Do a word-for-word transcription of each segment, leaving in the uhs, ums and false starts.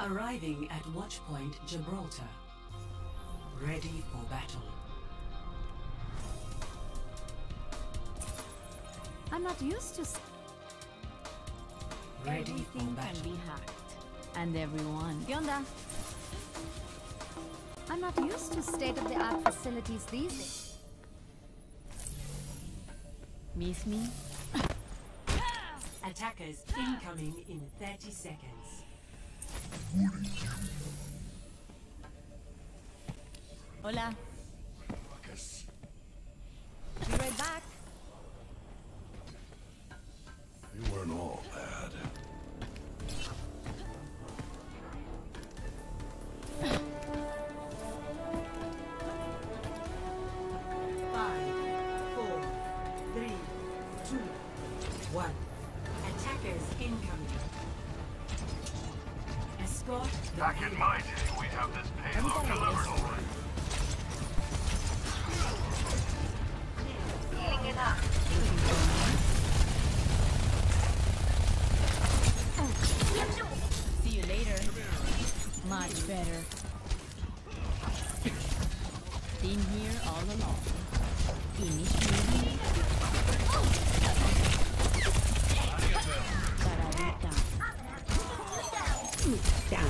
Arriving at Watchpoint Gibraltar. Ready for battle. I'm not used to... Ready for Everything battle. can be hacked. And everyone. ¿Qué onda? I'm not used to state-of-the-art facilities these days. Miss me? Attackers incoming in thirty seconds. Hola. Be right back. They weren't all bad. Five, four, three, two, one. Attackers incoming. Escort the Back in my day, we'd have this payload delivered already. Healing it up. See you later. Much better. Been here all along. Initiating. Paradita. Down.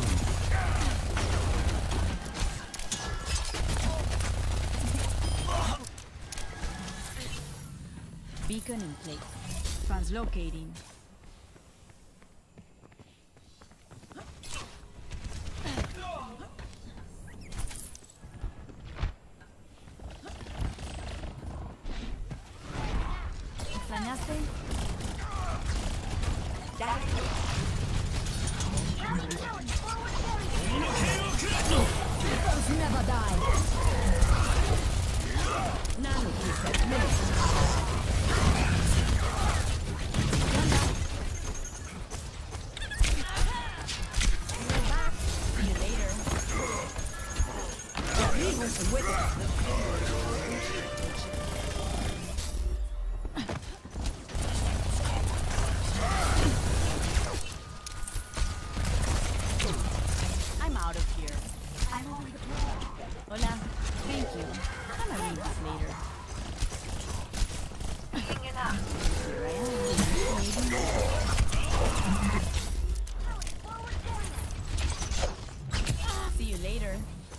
Beacon in place. Translocating. ¿Extrañaste? Heroes never die. Nano kiss administered. See you later. I'm out of here. Hola. Thank you. I'm gonna read this later. Healing it up. Here I am. Maybe. See you later.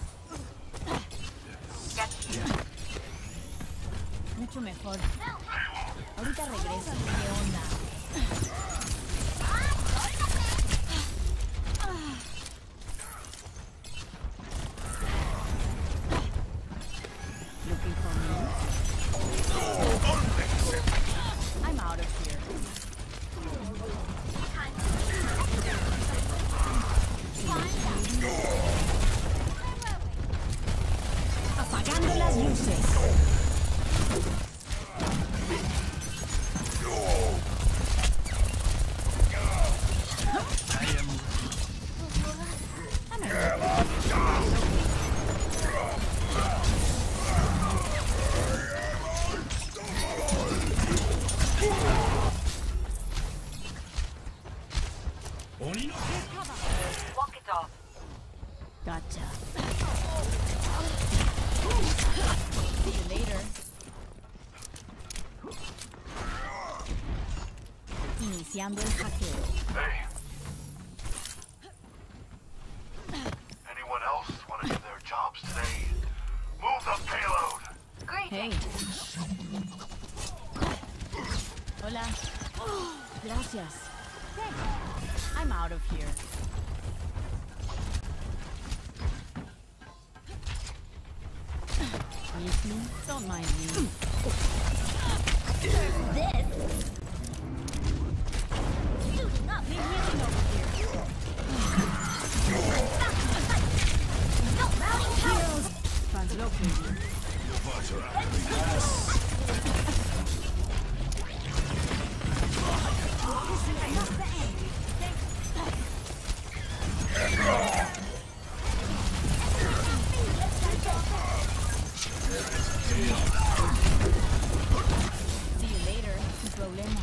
Mucho mejor. Ahorita regreso. ¿Qué onda? Looking for me? I'm out of here. Apagando las luces. Walk it off. Gotcha. See you later. Iniciando el hackeo. Hey. Anyone else want to do their jobs today? Move the payload! Great. Hey. Hola. Gracias. I'm out of here. Miss me? Don't mind me. This. Suiting up. Need healing over here. Heroes. Translocating. See you later. Sin problema.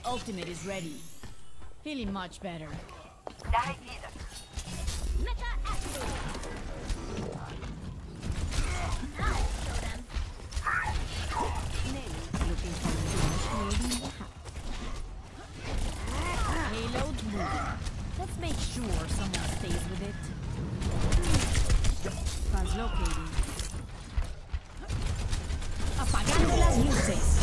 ultimate is ready. Feeling much better. Mecha activated. Now show them. Looking for initiating the hack. Payload moving. Let's make sure someone stays with it. Translocating. Apagando las luces.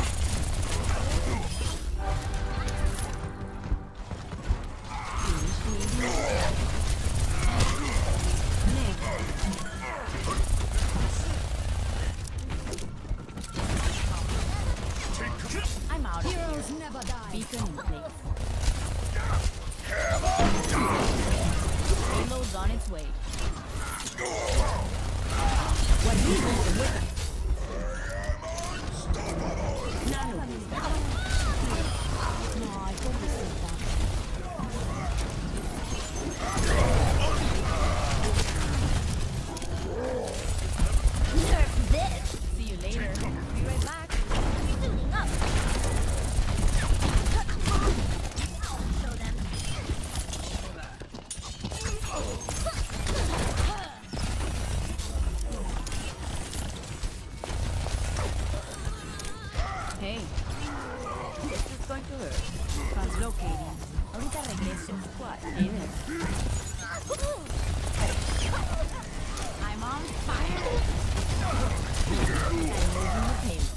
I'm out of Heroes here. never die. Beacon in place. Payload's on its way. What do you want with it? Nano. No, I thought this was that. Nerf this. See you later. Be right back. Suiting up. I'll show them. Hey. This is going to hurt. Translocating. Ahorita regreso. What? Hey there. I'm on fire. I'm moving the payload.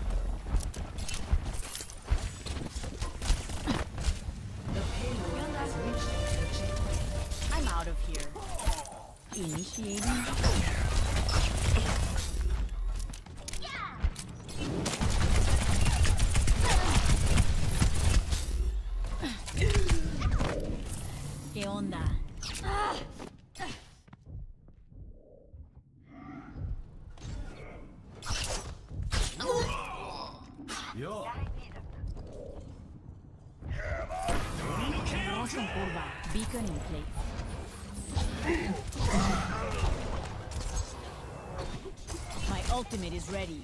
The payload has reached the checkpoint. I'm out of here. Initiating. ¿Qué onda? Vamos en curva. Beacon in place. My ultimate is ready.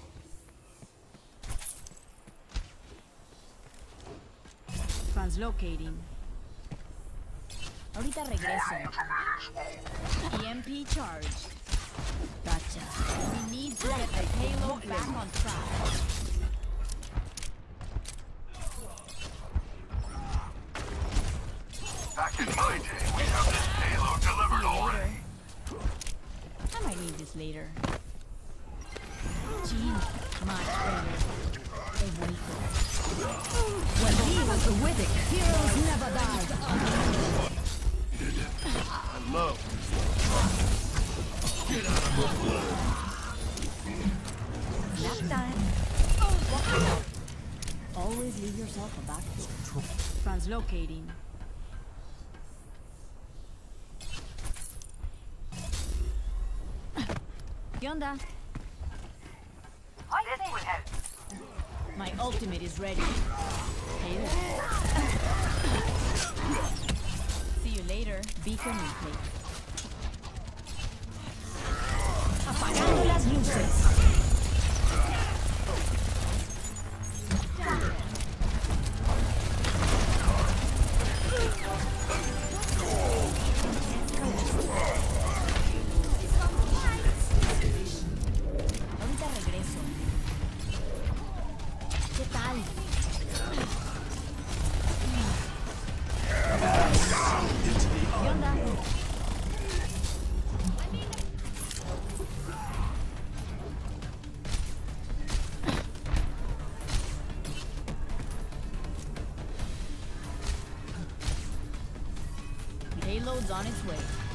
Translocating. Ahorita regreso. E M P charge. Gotcha. We need to get the payload back on track. Back in my day, we have this payload delivered already. I might need this later. Gee, much better. Es bonito. When he was the Withic, heroes never die. I love Nap time. Always leave yourself a backdoor. Translocating. ¿Qué onda? My ultimate is ready. Hey there. See you later. Beacon in place. Apagando las luces. Ahorita regreso. ¿Qué tal? ¿Qué onda? Payload's on its way.